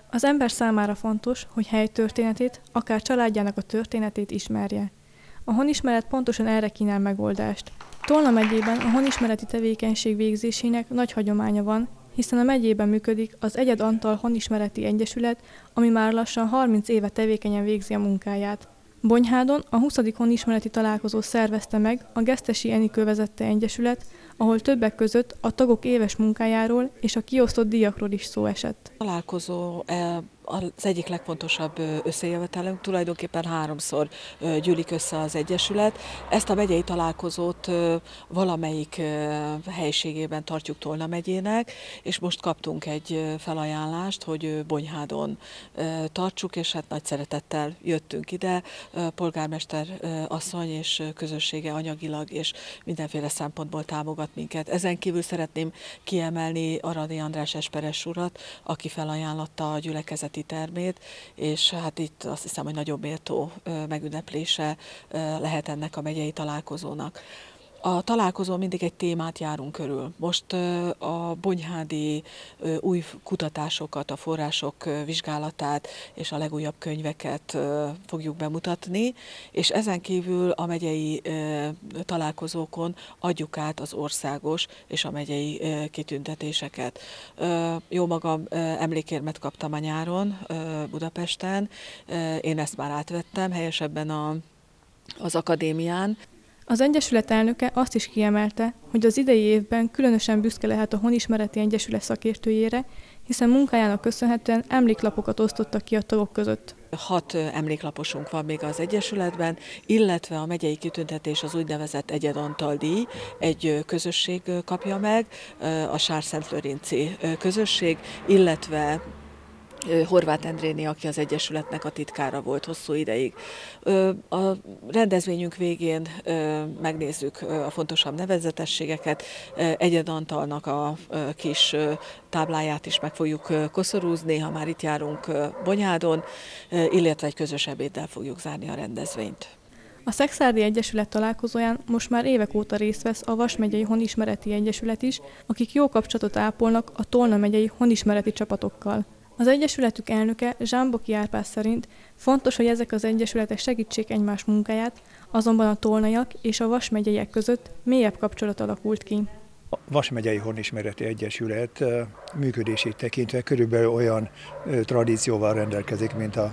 Az ember számára fontos, hogy helytörténetét, akár családjának a történetét ismerje. A honismeret pontosan erre kínál megoldást. Tolna megyében a honismereti tevékenység végzésének nagy hagyománya van, hiszen a megyében működik az Egyed Antal Honismereti Egyesület, ami már lassan 30 éve tevékenyen végzi a munkáját. Bonyhádon a 20. honismereti találkozót szervezte meg a Gesztesi Enikő vezette egyesület, ahol többek között a tagok éves munkájáról és a kiosztott díjakról is szó esett. A találkozó az egyik legfontosabb összejövetelünk, tulajdonképpen 3-szor gyűlik össze az egyesület. Ezt a megyei találkozót valamelyik helyiségében tartjuk Tolna megyének, és most kaptunk egy felajánlást, hogy Bonyhádon tartsuk, és hát nagy szeretettel jöttünk ide. Polgármester asszony és közössége anyagilag és mindenféle szempontból támogat minket. Ezen kívül szeretném kiemelni Aradi András esperes urat, aki felajánlotta a gyülekezeti termét, és hát itt azt hiszem, hogy nagyobb méltó megünneplése lehet ennek a megyei találkozónak. A találkozón mindig egy témát járunk körül. Most a bonyhádi új kutatásokat, a források vizsgálatát és a legújabb könyveket fogjuk bemutatni, és ezen kívül a megyei találkozókon adjuk át az országos és a megyei kitüntetéseket. Jó magam emlékérmet kaptam a nyáron Budapesten, én ezt már átvettem, helyesebben az akadémián. Az egyesület elnöke azt is kiemelte, hogy az idei évben különösen büszke lehet a Honismereti Egyesület szakértőjére, hiszen munkájának köszönhetően emléklapokat osztottak ki a tagok között. 6 emléklaposunk van még az egyesületben, illetve a megyei kitüntetés az úgynevezett Egyed Antal díj, egy közösség kapja meg, a Sárszent-Lőrinci közösség, illetve Horváth Endréné, aki az egyesületnek a titkára volt hosszú ideig. A rendezvényünk végén megnézzük a fontosabb nevezetességeket, Egyed Antalnak a kis tábláját is meg fogjuk koszorúzni, ha már itt járunk Bonyhádon, illetve egy közös ebéddel fogjuk zárni a rendezvényt. A Szekszárdi Egyesület találkozóján most már évek óta részt vesz a Vas megyei Honismereti Egyesület is, akik jó kapcsolatot ápolnak a Tolna megyei honismereti csapatokkal. Az egyesületük elnöke, Zsámboki Árpád szerint fontos, hogy ezek az egyesületek segítsék egymás munkáját, azonban a tolnaiak és a Vas megyeiek között mélyebb kapcsolat alakult ki. A Vas megyei Honismereti Egyesület működését tekintve körülbelül olyan tradícióval rendelkezik, mint a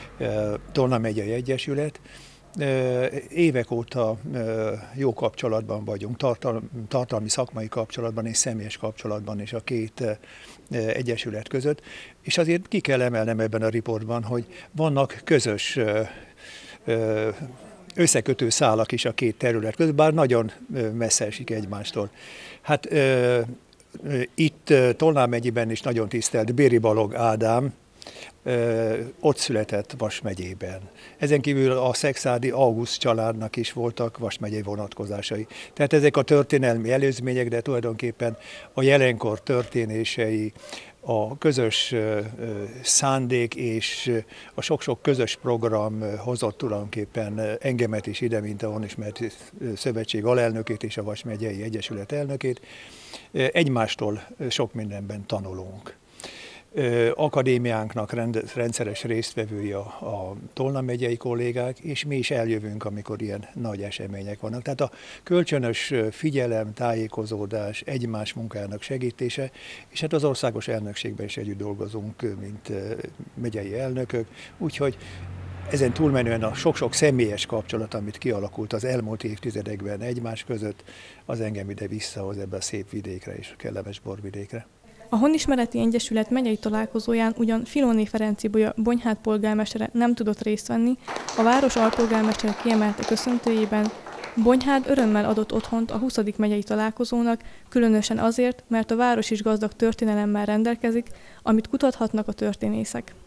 Tolna megyei Egyesület. Évek óta jó kapcsolatban vagyunk, tartalmi szakmai kapcsolatban és személyes kapcsolatban is a két egyesület között, és azért ki kell emelnem ebben a riportban, hogy vannak közös összekötő szálak is a két terület között, bár nagyon messze esik egymástól. Hát itt Tolna megyében is nagyon tisztelt Béri Balog Ádám, ott született Vas megyében. Ezen kívül a szekszárdi Auguszt családnak is voltak Vas megyei vonatkozásai. Tehát ezek a történelmi előzmények, de tulajdonképpen a jelenkor történései, a közös szándék és a sok-sok közös program hozott tulajdonképpen engemet is ide, mint a Honismereti Szövetség alelnökét és a Vas megyei Egyesület elnökét. Egymástól sok mindenben tanulunk. Akadémiánknak rendszeres résztvevői a Tolna megyei kollégák, és mi is eljövünk, amikor ilyen nagy események vannak. Tehát a kölcsönös figyelem, tájékozódás, egymás munkájának segítése, és hát az országos elnökségben is együtt dolgozunk, mint megyei elnökök, úgyhogy ezen túlmenően a sok-sok személyes kapcsolat, amit kialakult az elmúlt évtizedekben egymás között, az engem ide visszahoz ebbe a szép vidékre és a kellemes borvidékre. A Honismereti Egyesület megyei találkozóján ugyan Filóné Ferenc Ibolya Bonyhád polgármestere nem tudott részt venni, a város alpolgármestere kiemelte köszöntőjében, Bonyhád örömmel adott otthont a 20. megyei találkozónak, különösen azért, mert a város is gazdag történelemmel rendelkezik, amit kutathatnak a történészek.